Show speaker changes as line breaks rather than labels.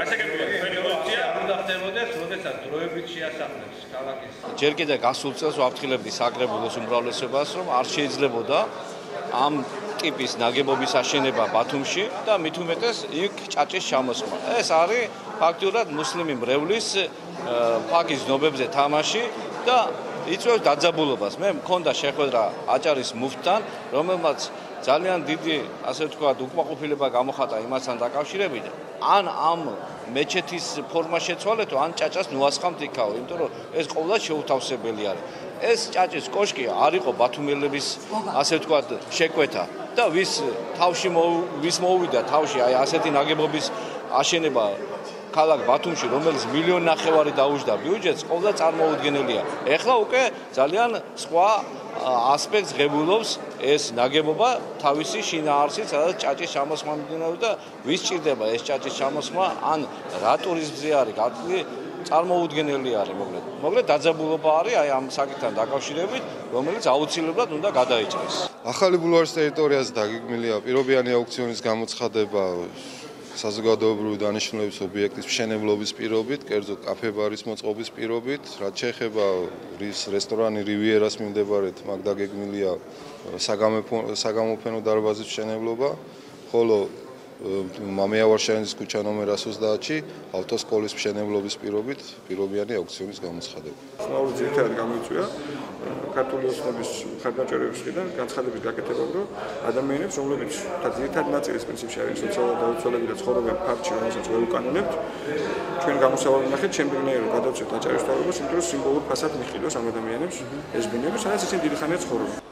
გასაგებია თქვენი პოლიცია არ უნდა ხდებოდეს, როდესაც დროებით შეასახნებს ქალაქის.
ჯერ კიდევ გასულ წელს ვაფრთხილებდი საკრებულოს უმრავლესობას, რომ არ შეიძლებოდა ამ ტიპის ნაგებობის აშენება ბათუმში და მით უმეტეს იქ ჭაჭის ჩამოსხმა. ეს არის ფაქტურად მუსლიმი მრევლის ფაქის ნობებზე თამაში და იწვევს დაძაბულობას. მე მქონდა შეხვედრა აჭარის მუფტთან, რომელმაც ძალიან დიდი, ასე ვთქვათ, უკმაყოფილება გამოხატა იმასთან დაკავშირებით, ან ამ მეჩეთის ფორმა შეცვალეთო, ან ჭაჭას ნუასხამთ იქაო, იმიტომ რომ ეს ყოველად შეუთავსებელი არის. ეს ჭაჭის კოშკი არ იყო ბათუმელების, ასე ვთქვათ, შეკვეთა და ვის მოუვიდა თავში აი ასეთი ნაგებობის აშენება ქალაქ ბათუმში, რომელიც 1.5 მილიონი დაუჯდა ბიუჯეტს, ყოველდღე წარმოუდგენელია. ეხლა უკვე ძალიან სხვა ასპექტს ღებულობს ეს ნაგებობა თავისი შინაარსით, სადაც ჭაჭის ჩამოსხმა მიმდინარეობს და ვის ჭირდება ეს ჭაჭის ჩამოსხმა, ან რა ტურიზმზე არის გათვლილი, წარმოუდგენელი არის მოკლედ დაძაბულობა არის აი ამ საკითხთან დაკავშირებით, რომელიც აუცილებლად უნდა გადაიჭრას.
ახალი ბულვარის ტერიტორიაზე დაგეგმილია პირობიანი აუქციონის გამოცხადება საზოგადოებრივი დანიშნულების ობიექტის მშენებლობის პირობით, კერძოდ კაფე-ბარის მოწყობის პირობით, რაც შეეხება რესტორანი რივიერას მიმდებარედ, მაგ დაგეგმილია საგამოფენო დარბაზის მშენებლობა, ხოლო მამეავარშაინის ქუჩა ნომერ 130-ში ავტოსკოლის მშენებლობის პირობით პირობიანი აუქციონის გამოცხადება.
Სნაური ძირითადად გამოიწვია ქართული ოსნობის მხარდამჭერების მხრიდან განცხადების გაკეთება, რომ ადამიანებს, რომლებიც ძირითადად ნაწილის პრინციპში არის სოციალურად დაუცველები და ცხოვრობენ ფაქტში, რომელსაც ვერ უკანონებთ, ჩვენ გამოსავალი ნახეთ, შემდეგნაირად გადავწევთ აჭარის თავებას, იმიტომ რომ სიმბოლურ ფასად მიხილავს ამ ადამიანებს ეს ბინები, სადაც ისინი დიდი ხანია ცხოვრობენ.